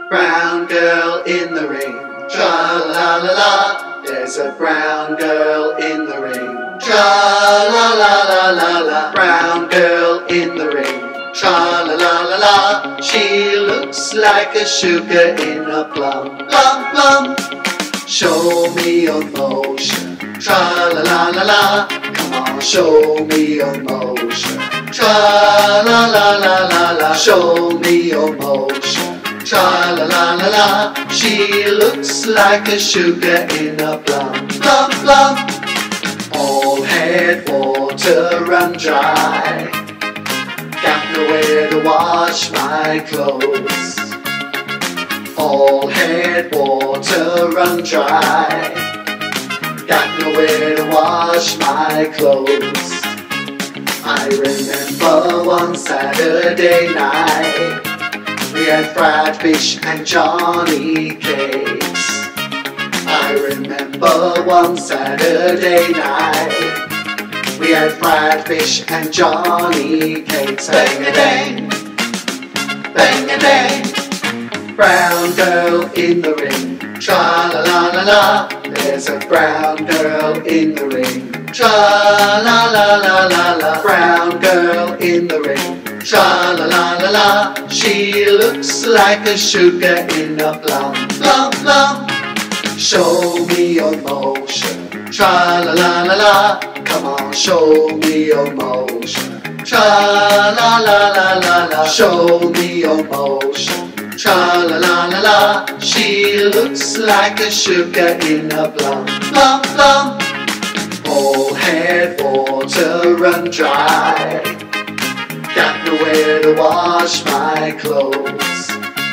Brown girl in the ring, tra-la-la-la-la. There's a brown girl in the ring, tra-la-la-la-la-la. Brown girl in the ring, tra-la-la-la-la. She looks like a sugar in a plum, plum, plum. Show me your motion, tra-la-la-la-la. Come on, show me your motion, tra-la-la-la-la-la. Show me your motion, tra-la-la-la-la. She looks like a sugar in a plum, plum, plum. All head water run dry, got nowhere to wash my clothes. All head water run dry, got nowhere to wash my clothes. I remember one Saturday night, we had fried fish and Johnny cakes. I remember one Saturday night, we had fried fish and Johnny cakes. Bang-a-dang, bang-a-dang. Brown girl in the ring, tra-la-la-la-la. There's a brown girl in the ring, tra-la-la-la-la-la. Brown girl in the ring, tra-la-la-la-la. She looks like a sugar in a plum, plum, plum. Show me your motion, tra-la-la-la-la. Come on, show me your motion, tra-la-la-la-la-la. Show me your motion, tra-la-la-la-la. She looks like a sugar in a plum, plum, plum. All head water run dry, got nowhere to wash my clothes.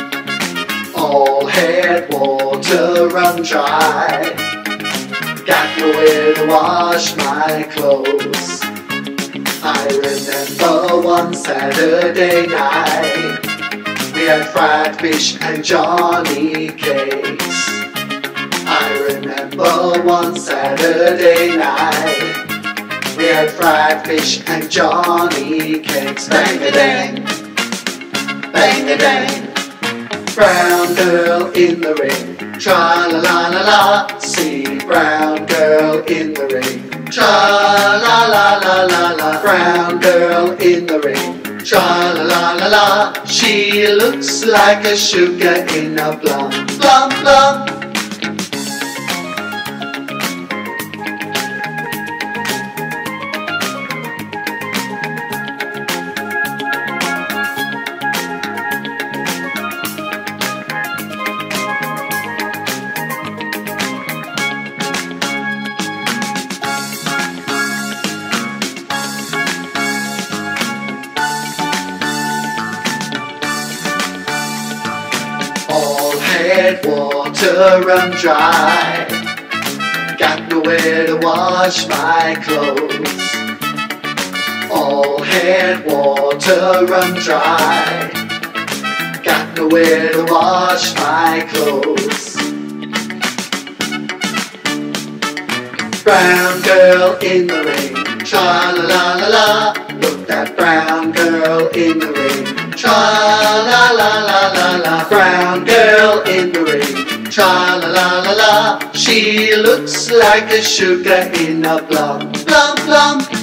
All head water run dry, got nowhere to wash my clothes. I remember one Saturday night, we had fried fish and Johnny cakes. I remember one Saturday night, we had fried fish and Johnny cakes. Bang-a-dang, bang-a-dang. Brown girl in the ring, tra-la-la-la-la. See, brown girl in the ring, tra-la-la-la-la-la. Brown girl in the ring, tra-la-la-la-la. She looks like a sugar in a plum, plum, plum. Head water run dry, got nowhere to wash my clothes. All head water run dry, got nowhere to wash my clothes. Brown girl in the ring, tra-la-la-la-la. Look, that brown girl in the ring, tra-la-la-la-la-la. Brown girl in the ring, tra-la-la-la-la. She looks like a sugar in a plum, plum, plum.